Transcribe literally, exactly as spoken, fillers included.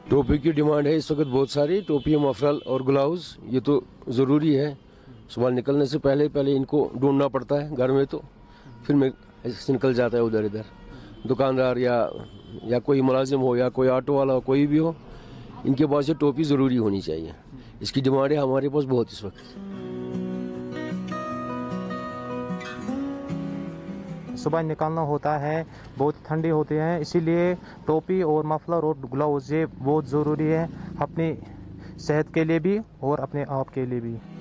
टोपी की डिमांड है इस वक्त बहुत सारी। टोपी, मफरल और ग्लव्स ये तो ज़रूरी है। सुबह निकलने से पहले पहले इनको ढूंढना पड़ता है घर में, तो फिर मैं ऐसे निकल जाता है उधर इधर। दुकानदार या या कोई मुलाजिम हो या कोई ऑटो वाला हो, कोई भी हो, इनके पास ये टोपी ज़रूरी होनी चाहिए। इसकी डिमांड है हमारे पास बहुत इस वक्त। सुबह निकलना होता है, बहुत ठंडी होती है, इसीलिए टोपी और मफलर और ग्लव्स ये बहुत ज़रूरी है अपनी सेहत के लिए भी और अपने आप के लिए भी।